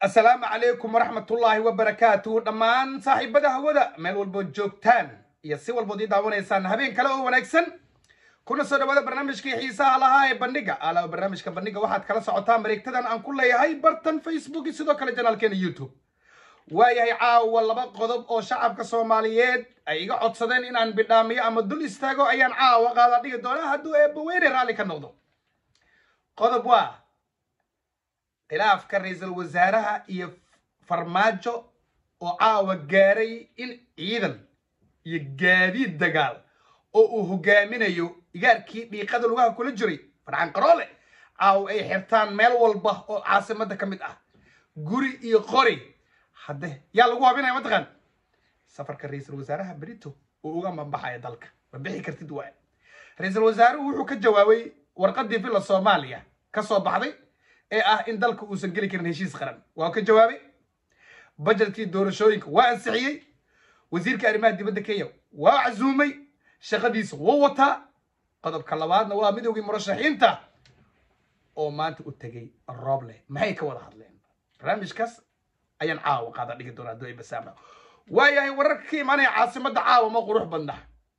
السلام عليكم ورحمة الله وبركاته دمان صاحب بدا هودا ميل والبو جوجتان يسي والبو دي داوان ايسان هبين كلا او وناكسن كنا سودا بدا برنامج كي حيسا لهاي بندقة على برنامج كبندقة واحد كلا سعوتان مريكتدان ان كل هاي برتن فيسبوك سيدو كلا جنال كين يوتيوب وايهي عاو واللبا قضب او شعب كسوماليات ايغا عدسدين ان ان بدامي اما دول استاغو ايان عاو وقادا ديغ دونا هدو ايبويري رالي كنوضو قضب واه khilaaf ka ra'iisul wasaaraha iyo farmaajo oo caawa gaaray in ciidan iyo gaadiid dagaal oo uu hogaaminayo igaarkii dhiiqada lugaha kula jiray farxan qaroole caawa ay xirtaan meel walba oo caasimada ka mid ah guri iyo qori hadde yaa lagu habinaya mataqaan safarka ra'iisul wasaaraha Brito oo uga mambaxaya dalka ma bixi kartid waay ra'iisul wasaaruhu wuxuu ka jawaabay warqadii fil Soomaaliya ka soo baxday in dalka uu san gali karin heshiis qaran waa ka jawaabay budgetkii doorashooyinka waa ansixiyay wasiirka arrimaha dibadda Kenya waa casuumay shaqadiisa wuu wataa qodobka labaadna waa midowgii murashaxiinta oo maanta u tagay Roble maxay ka wada hadleen barnaamijkaas ayaan caawa qaada dhigi doonaa dooy basaama waayahay wararkii imaanay caasimada caawa ma qurux badna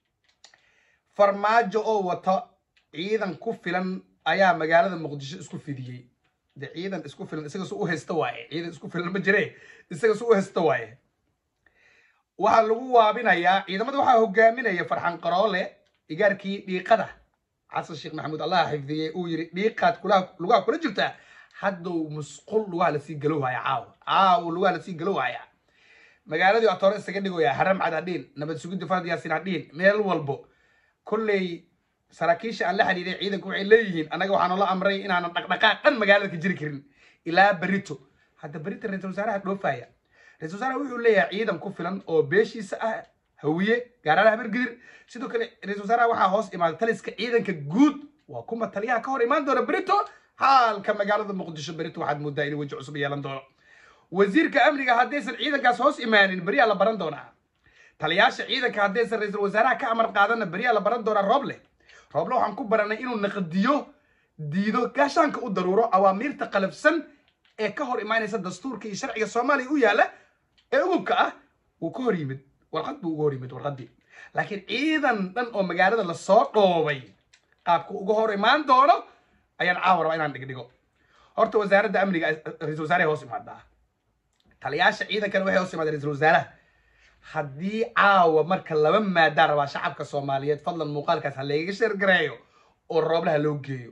farmaajo oo wata ciidan ku filan ayaa magaalada Muqdisho isku fidiyay ciidan isku filan isaga soo u haysta waaye ciidan isku filan ma jiree isaga soo u haysta waaye waxa lagu waabinayaa ciidamada waxa hogaaminaya farxan qaroole igaarkii dhiiqada Xasan Sheekh Maxamuud Allah xifdiyay uu yiri dhiiqaad lugaha kula jirta haduu musqul lugaha la sii galowaya caaw lugaha la sii galowaya magaaladii atoore isaga dhigooya haram cadadin nabad sugid faad yaasin hadin meel walbo kullay saraakiisha aan la xiriiray ciidanku waxay leeyihiin anaga waxaan la amray inaan dhaqdhaqaaqan magaalada ka jiri karin ilaa Brito hadda Brito ra'iisul wasaaraha dhoofaya ra'iisul wasaaraha wuxuu leeyahay ciidan ku filan oo beeshiisa ah hawiye gaaraha Hargeysa sidoo kale ra'iisul wasaaraha waxa hoos imaad taliska ciidanka guud waa kuma taliyaha ka hor imaan doona Brito halka magaalada Muqdisho Brito waxaad moodaa inuu waji cusub yeelan doono wasiirka amniga haddaysan ciidankaas hoos imaanin bariya la baran doonaa taliyaasha ciidanka haddaysan ra'iisul wasaaraha ka amar qaadana bariya la baran doonaa Roble waxaan ku baranay inuu naqdiyo diido gaashaanka u daruuro awaamirta qalafsan ee ka hor imaanaysa dastuurka iyo sharciga Soomaaliya u yaala ee ugubka ah uu ka hor yimid warqad buu uga hor yimid warqadii laakiin ciidan dhan oo magaalada la soo dhoobay qaabka uga hor imaan doono ayaan caawar inaan dhigdhigo horta wasaaradda amniga ra'iisul wasaaraha hoos imaadaa taliyaasha ciidankan waxay hoos imaadeen ra'iisul wasaaraha haddii caawa marka laba maada rabaa shacabka Soomaaliyeed fadlan muuqaalkaas ha leeyaga share gareeyo oo Roble loo geeyo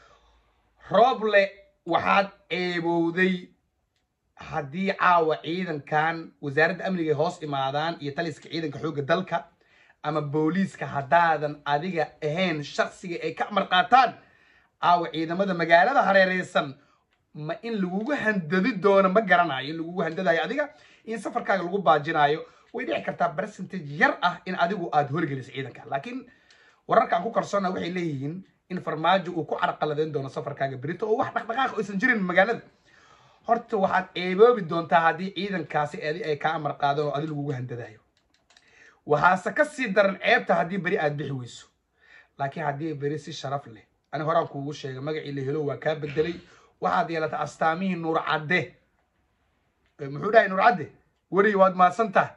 Roble waxaad eebowday haddii caawa ciidankan wasaaradda amniga hoos imaadaan iyo taliska ciidanka xoogga dalka ama booliiska hadaadan adiga ahayn shakhsiga ay ka amar qaataan caawa ciidamada magaalada hareereysan ma in lagu handadi doono ma garanayo in lagu handadayo adiga in safarkaaga lagu baajinayo way dhici kartaa percentage yar ah in adigu aad horgeliso ciidanka laakiin wararka aan ku kalsoona waxay leeyihiin in farmaajo uu ku carqaladeyn doono safarkaaga Brito oo wax dhaqdhaqaaq aysan jirin magaalada horta waxaad eeboobi doontaa haddii ciidankaasi ay ka amar qaadaan oo adigu lagu handadayo waxaase ka sii daran ceebta haddii bari aad bixi weyso laakiin haddii bari si sharaf leh ani horaan kuugu sheegay magacii la helo waa kaa bedelay waxaad yeelata astaamihii nuur cadde muxuu dhahay nuur cadde wari waad maasantahay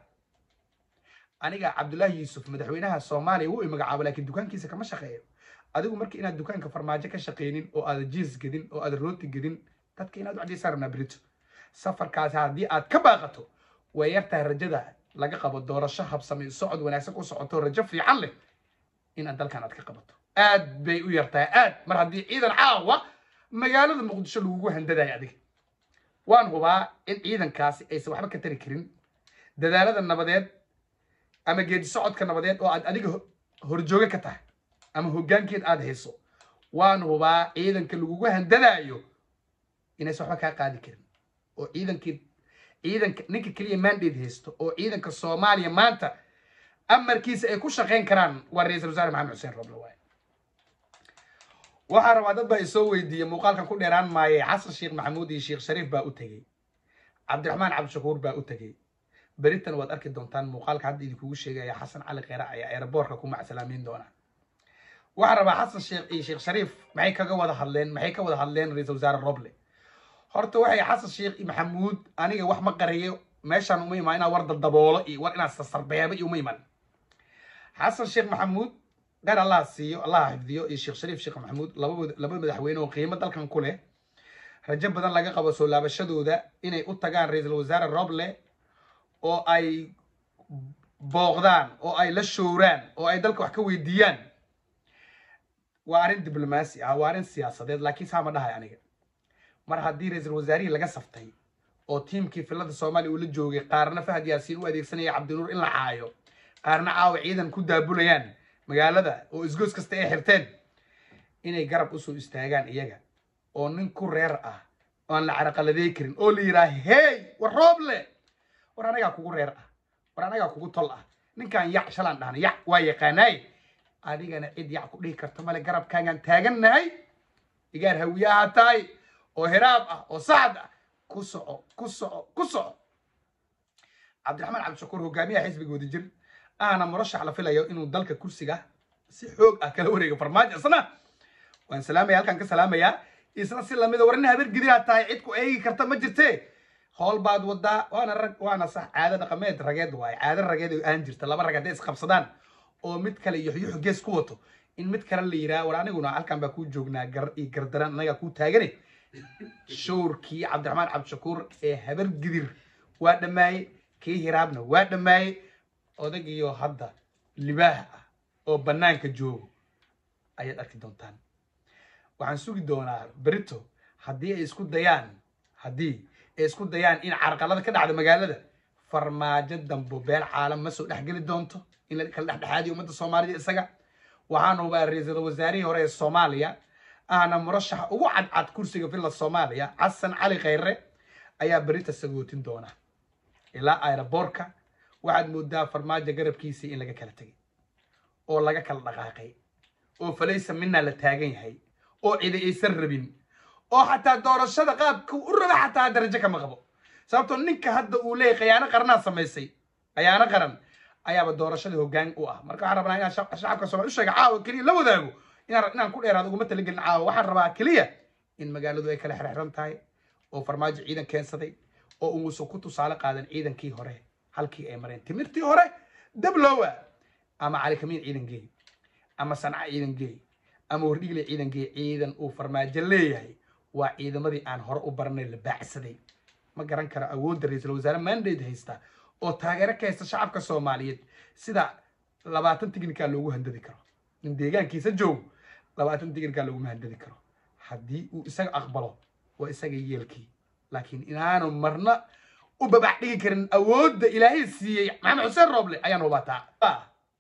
aniga Cabdullaahi Yuusuf madaxweynaha Soomaaliya uu magacaabo laakiin dukaankiisa kama shaqeeyo adigu markii inaad dukaanka farmaajo ka shaqeeynin oo aad jees gadin oo aad rooti gadin dadka inaad wacdi saarna Brito safarkaas haddii aad ka baaqato way yartahay rajada laga qabo doorasho habsamay socod wanaagsan ku socoto rajo fiican leh in aad dalkan aad ka qabato aad bay u yartahay aad mar haddii ciidan caawa magaalada Muqdisho lagu handadayo adiga waan hubaa in ciidankaasi aysan waxba ka tari karin dadaalada nabadeed ama geedi socodka nabadeed oo aad adiga horjooga ka tahay ama hoggaankeed aad hayso waan hubaa ciidanka lagu handadayo inay waxba ka qaadi karin oo ciidanka ninka kaliya mandate haysto oo ciidanka Soomaaliya maanta amarkiisa ay ku shaqeyn karaan waa ra'iisul wasaare Maxamed Xuseen Roble waay waxa rabaa dad baa soo weydiiyay muuqaalkan ku dheeraan maayay Xasan Sheekh Maxamuud iyo Sheekh Shariif baa u tagay Cabdiraxmaan Cabdishakuur baa u tagay baritan waad arki doontaan muuqaalka hadda idinku sheegaya Xasan Cali Qeera ayaa airportka ku macsalaamin doona waxa rabaa Xasan Sheekh iyo Sheekh Shariif maxay ka wada hadleen ra'iisul wasaare Roble horta waxay xasan sheekh maxamuud aniga wax ma qariyo meeshaan uma imaan inaa war daboolo iyo war inaa sasarbeeba iyo uma iman xasan sheekh maxamuud gaar allah siiyo allah xifdiyo iyo sheekh shariif sheekh maxamuud laba madaxweyne oo qiimo dalkan ku leh rajo badan laga qabo soo laabashadooda inay u tagaan ra'iisul wasaare Roble oo ay booqdaan oo ay la showraan oo ay dalka wax ka weydiiyaan waa arrin diblomaasi ah waa arrin siyaasadeed laakiin saama dhahay aniga mar haddii ra'iisul wasaarihi laga saftay oo tiimkii filada Soomaaliya uu la joogay qaarna Fahad Yaasiin u adeegsanaya Cabdinuur in la caayo qaarna caawa ciidan ku daabulayaan magaalada oo isgoos kasta ay xirteen inay garab u soo istaagaan iyaga oo nin ku reer ah oo aan la carqaladeey karin oo la yiraahdo hey war Roble war anaga kugu reer ah war anaga kugu tol ah ninkan yac shalan dhahan yac waa yaqaanay adigana cid yac ku dhigi karto male garabkaagan taagannahay igaar hawiyaha tahay oo hiraab ah oo saad ah ku soco Cabdiraxmaan Cabdishakuur hogaamiyaha xisbiga wadajir ana murashax la filayo inuu dalka kursiga si xoog ah kala wareego farmaajo isna waan salaamay halkan ka salaamaya isna si lamida warna habar gidira tahay cid ku eegi karta ma jirtee hool baad wada waana sax caado dhaqameed rageed waay caado rageed aan jirta laba rag haday isqabsadaan oo mid kale yuxyu gees ku wato in mid kale la yiraahdo war aniguna halkan baa ku joognaa gardaran anaga ku taagane showrkii Cabdiraxmaan Cabdishakuur ee habar gidir waa dhamaay kii hiraabna waa dhamaay odagiyo hadda libaaha ah oo banaanka joogo ayaad arki doontaan waxaan sugi doonaa berito haddii ay isku dayaan in carqalada ka dhacdo magaalada farmaajo dambo beel caalam ma soo dhexgeli doonto in la kala dhexdhexaadiyo ummadda Soomaaliya isaga waxaan hubaa ra'iisul wasaarihii hore ee Soomaaliya ana murashax ugu cadcad kursiga filla Soomaaliya Xasan Cali Khayre ayaa berita sagootin doona ilaa aeroboortka waxaad moodaa farmaajo garabkiisa in laga kala tagay oo laga kala dhaqaaqay oo falaysa minna la taagan yahay oo cid aysan rabin oo xataa doorashada qaabku u raba xataa darajo kama qabo sababtoo ninka hadda uu leeyahay khiyaano qarnaa sameysay ayaana qaran ayaaba doorashada hoggaan u ah marka waxaan rabnaa inaan shacabka Soomaaliya u sheego caawa kaliya la wadaago inaan ku dheeraado ugu talagalin caawa waxaan rabaa kaliya in magaaladu ay kala xirxiran tahay oo farmaajo ciidan keensaday oo uu soo ku tusaale qaadan ciidankii hore halkii ay mareen timirtii hore dablowa ama cali kamiin ciidan geey ama sanca ciidan geey ama wardhigle ciidan geey ciidan uu farmaajo leeyahay waa ciidamadii aan hore u barnay la baacsaday ma garan karo awoodda ra'iisul wasaare mandate haysta oo taageero ka haysta shacabka Soomaaliyeed sida 20 tignikaa loogu handadi karo in deegaankiisa joog 20 tignikaa loogu handadi karo haddii uu isaga aqbalo waa isaga yeelkii laakiin inaanu marna u babax dhigi karin awoodda ilaahay siiyay Maxamed Xuseen Roble ayaan hubataa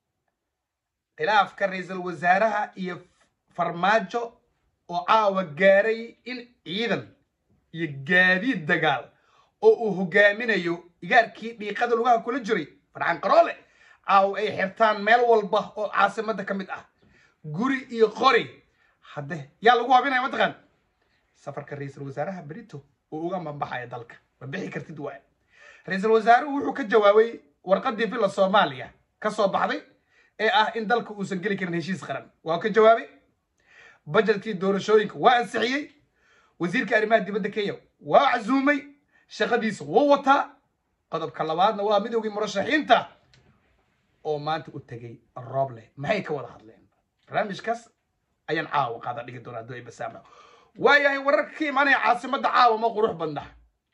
khilaafka ra'iisul wasaaraha iyo farmaajo oo caawa gaaray in ciidan iyo gaadiid dagaal oo uu hogaaminayo igaarkii dhiiqada lugaha kula jiray Farxaan Qaroole caawa ay xirtaan meel walba oo caasimada ka mid ah guri iyo qori hadde yaa lagu habinaya mataqaan safarka ra'iisul wasaaraha Brito oo uga mambaxaya dalka ma bixi kartid waay ra'iisul wasaaruhu wuxuu ka jawaabay warqadii filla Soomaaliya ka soo baxday ee ah in dalka uusan gali karin heshiis qaran waa ka jawaabay budgetkii doorashooyinka waa ansixiyay wasiirka arrimaha dibadda Kenya waa casuumay shaqadiisa wuu wataa qodobka labaadna waa midowgii murashaxiinta oo maanta u tagay Roble maxay ka wada hadleen barnaamijkaas ayaan caawa qaada dhigi doonaa doy basaama waayahay wararkii imaanaya caasimada caawa ma qurux badna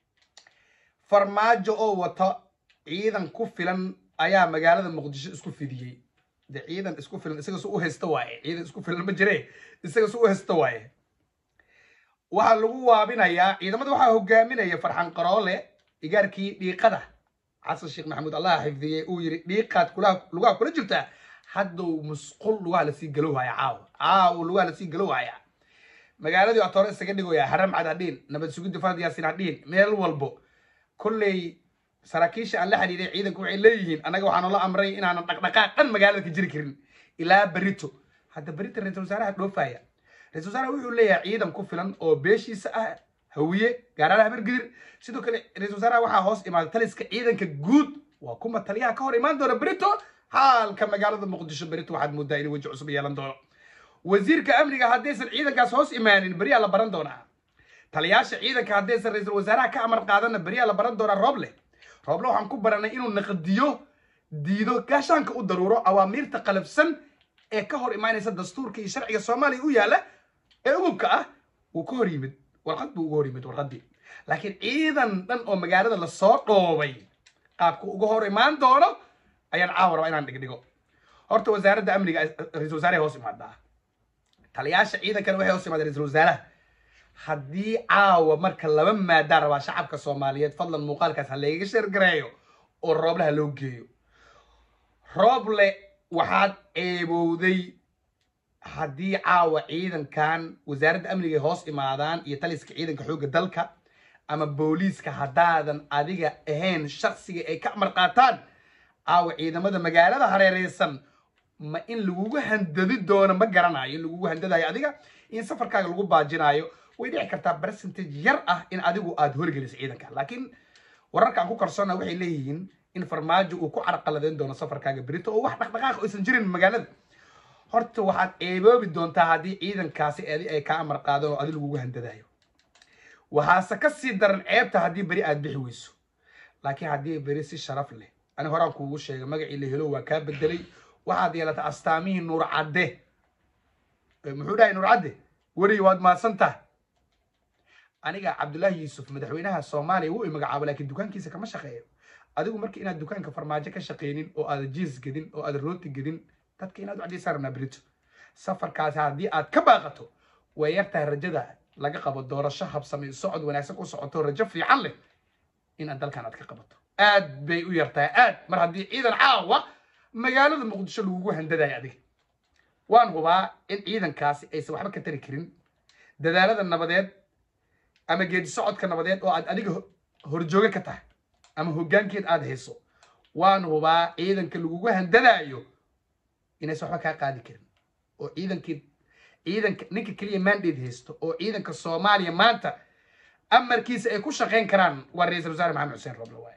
farmaajo oo wata ciidan ku filan ayaa magaalada Muqdisho isku fidiyay ciidan isku filan isaga soo u haysta waaye ciidan isku filan ma jiree isaga soo u haysta waaye waxa lagu waabinayaa ciidamada waxa hogaaminaya Farxaan Qaroole igaarkii dhiiqada Xasan Sheekh Maxamuud Allah xifdiyay uu yiri dhiiqaad lugaha kula jirta hadduu musqul lugaha la sii galowaya caawa lugaha la sii galowaya magaaladii atoore isaga dhigoya haram cadadin nabad sugid Fahad Yaasiin hadin meel walbo kullay saraakiisha aan la xiriiray ciidanku waxay leeyihiin anaga waxaan la amray inaan dhaqdhaqaaqan magaalada ka jiri karin ilaa berito hadda berito ra'iisul wasaaraha dhoofaya ra'iisul wasaaraha wuxuu leeyahay ciidan ku filan oo beeshiisa ah hawiye gaaraha habar gidir sidoo kale ra'iisul wasaaraha waxa hoos imaaday taliska ciidanka guud waa kuma taliyaha ka hor imaan doona berito halka magaalada Muqdisho berito waxaad moodaa in waji cusub yeelan doono wasiirka amniga haddaysan ciidankaas hoos imaanin bariya la baran doonaa taliyaasha ciidanka haddaysan ra'iisul wasaaraha ka amar qaadana beriyaa la baran doonaa Roble waxaan ku baranay inuu naqdiyo diido gaashaanka u daruuro awaamiirta qalabsan ee ka hor imaanaysa dastuurka iyo sharciga Soomaaliya u yaala ee ugubka ah uu ka hor yimid warqad buu uga hor yimid warqadii laakiin ciidan dhan oo magaalada la soo dhoobay qaabka uga hor imaan doono ayaan caawara inaan dhigdhigo horta wasaaradda amniga ra'iisul wasaaraha hoos imaadaa taliyaasha ciidankana waxay hoos imaadeen ra'iisul wasaaraha haddii caawa marka laba maadaan rabaa shacabka Soomaaliyeed fadlan muuqaalkaas ha leegaga sheergareeyo oo Roble ha loo geeyo Roble waxaad eebowday haddii caawa ciidankan wasaaradda amniga hoos imaadaan iyo taliska ciidanka xoogga dalka ama booliiska haddaadan adiga ahayn shakhsiga ay ka amar qaataan caawa ciidamada magaalada hareereysan ma in lagugu handadi doono ma garanayo in lagugu handadayo adiga in safarkaaga lagu baajinayo way dhici kartaa percentage yar ah in adigu aad horgeliso ciidanka laakiin wararka aan ku karsana waxay leeyihiin in farmaajo uu ku carqaladeyn doono safarkaaga berito oo wax dhaqdhaqaaq aysan jirin magaalada horta waxaad eeboobi doontaa haddii ciidankaasi ay ka amar qaadaan oo adiga lagugu handadayo waxaase ka sii daran ceebta haddii beri aad bixi weyso laakiin haddii beri si sharaf leh ani horaan kuugu sheegay magacii la helo waa kaa bedelay waxaad yeelatay astaamihii nuur cadde muxuu dhahay nuur cadde weri waad mahadsantahay aniga Cabdullaahi Yuusuf madaxweynaha Soomaaliya wuu magacaabo laakiin dukaankiisa kama shaqeeyo adigu markii inaad dukaanka farmaajo ka shaqeynin oo aad jiis gadin oo aad rooti gadin dadka inaad wacdi saarna berito safarkaas haddii aad ka baaqato way yartahay rajada laga qabo doorasho habsamay socod wanaagsan ku socoto rajo fiican leh in dalkan aad ka qabato aad bay u yartahay aad mar haddii ciidan caawa magaalada Muqdisho lagu handadayo adiga waan hubaa in ciidankaasi aysan waxba ka tari karin dadaalada nabadeed ama geedi socodka nabadeed oo aad adiga horjooga ka tahay ama hoggaankeed aad hayso waan hubaa ciidanka lagu handadayo inaysan waxba ka qaadi karin oo ciidanka ninka kaliya mandate haysto oo ciidanka Soomaaliya maanta amarkiisa ay ku shaqeyn karaan waa ra'iisul wasaare Maxamed Xuseen Roble waay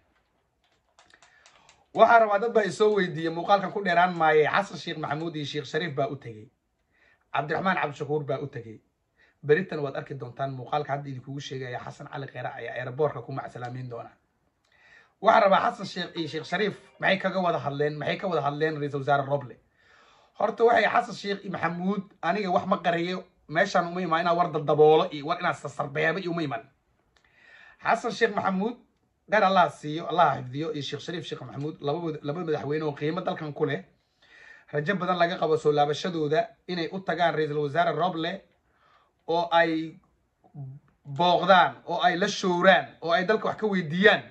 waxaa rabaa dad baa isoo weydiiyay muuqaalkan ku dheeraan maayay Xasan Sheekh Maxamuud iyo Sheekh Shariif baa u tagay Cabdiraxmaan Cabdishakuur baa u tagay beritan waad arki doontaan muuqaalka hadda idinkugu sheegaya Xasan Cali Kheyre ayaa airportka ku macsalaameyn doona waxaa rabaa Xasan Sheekh iyo Sheekh Shariif maxay ka wada hadleen ra'iisul wasaare Roble horta waxay Xasan Sheekh Maxamuud aniga wax ma qariyo meeshan uma imaan inaa war daboolo iyo war inaa sarbeeba iyo uma imaan Xasan Sheekh Maxamuud قال الله سيو الله حفظيه الشيخ شريف شيخ محمود لما مدحوينه قيمة دالكن كله رجب بدن لقى قبسوا لا بشدوا ذا إني أتجان رئيس الوزراء الرابلة أو أي بغدان أو أي للشوران أو أي دالك وحكوي ديان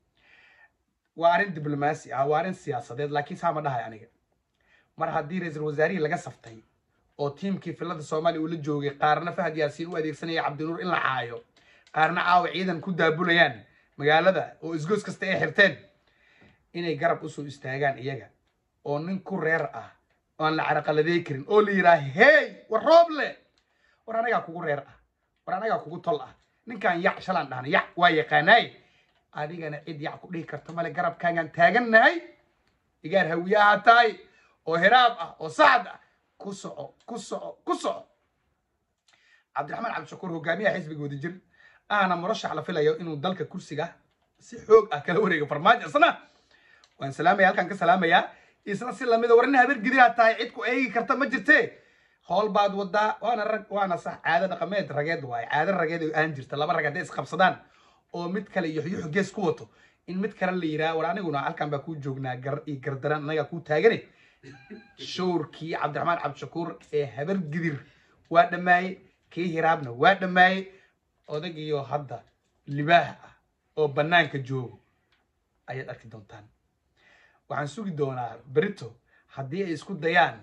وارن دبلوماسي أو وارن سياسة ده لكن سامر ده يعني مر هدي رئيس الوزراء لقى صفتي أو تيم كيف الله الصومالي ولد جوجي قارنا فهد ياسين وأديك سنة عبد النور إلا عايو قارنا عاو عيدا كده بوليان magaalada oo isgoos kasta ay xirteen inay garab u soo istaagaan iyaga oo nin ku reer ah oo aan la carqaladeey karin oo la yiraahdo hey war Roble war anaga kugu reer ah war anaga kugu tol ah ninkan yac shalan dhahnay yac waa yaqaanay adigana cid yac ku dhigi karto male garabkaagan taagannahay igaar hawiyaha taay oo hiraab ah oo saad ah ku soco Cabdiraxmaan Cabdishakuur hogaamiyaha xisbiga wadajir أنا مرشح على فيلا إنه ذلك كرسي جا سحوق أكله وريق فرماج أصلا وإن سلامة يا كان كسلامة يا إسنا سلامة دورنا هبير جدير تاعيدكو أي كرت مجرتة هول بعد ودا وأنا صح عادة قميت رجاد واي عادة رجاد أنجر تلا مرة رجاد إس خمسدان أو متكل يحيح جس قوته إن متكل اللي يرا وراني قلنا على كان بكون جوجنا جردران نيا كون تاجري شور كي عبد الرحمن عبد الشكور هبير جدير وقت ماي كي هربنا وقت ماي odagiyo hadda libaaha oo banaanka joogo ayaad arki doontaan waxaan sugi doonaa berito haddii ay isku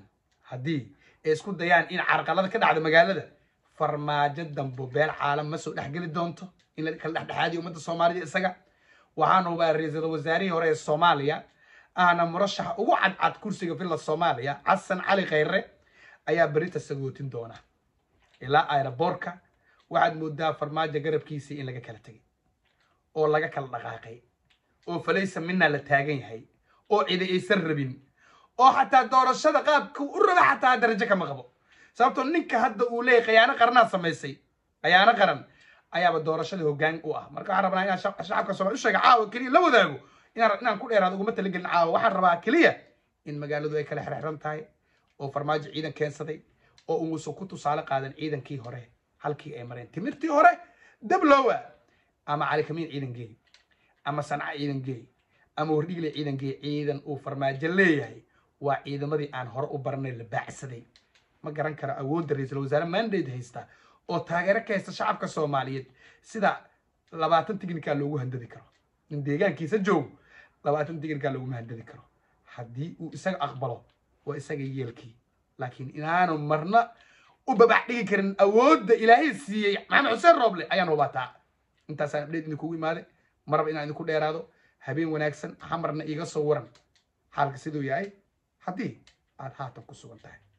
dayaan in carqalada ka dhacdo magaalada farmaajo dambo beel caalam ma soo dhaxgali doonto in la kala dhaxaadiyo ummadda Soomaaliya isaga waxaan hubaa ra'iisul wasaarihii hore ee Soomaaliya ahna murashax ugu cadcad kursiga filla Soomaaliya Xasan Cali Kheyre ayaa berito sagootin doona ilaa airportka waxaad moodaa farmaajo garabkiisa in laga kala tagay oo laga kala dhaqaaqay oo falaysa minna la taagan yahay oo cid aysan rabin oo xataa doorashada qaabka u raba xataa darajo kama qabo sababtoo ninka hadda uu leeyahay khiyaano qarnaa sameysay khiyaano qaran ayaaba doorashada hoggaan u ah marka waxaan rabnaa inaan shacabka Soomaaliya u sheego caawa kaliya la wadaago inaan ku dheeraado uguma talagelin caawa waxaan rabaa kaliya in magaaladu ay kala xirxiran tahay oo farmaajo ciidan keensaday oo uusan ku tusaale qaadan ciidankii hore halkii ay mareen timirtii hore dab loowa ama cali kamiin ciidan geey ama sanca ciidan geey ama wardhigle ciidan geey ciidan uu farmaajo leeyahay waa ciidamadii aan hore u baranay la baacsaday ma garan kara awoodda ra'iisul wasaare mandate haysta oo taageero ka haysta shacabka Soomaaliyeed sida 20 tignikaa loogu handadi karo in deegaankiisa joog 20 tignikaa loogu handadi karo haddii uu isaga aqbalo waa isaga yeelkii laakiin inaanu marna u babax dhigi karin awoodda ilaahay siiyay maxamed xuseen rooble ayaan hubataa intaasaan update idinku imaaday marba inaan idinku dheeraado habeen wanaagsan xamarna iga soo waran xaalka siduu yahay haddii aad haatan ku sugan tahay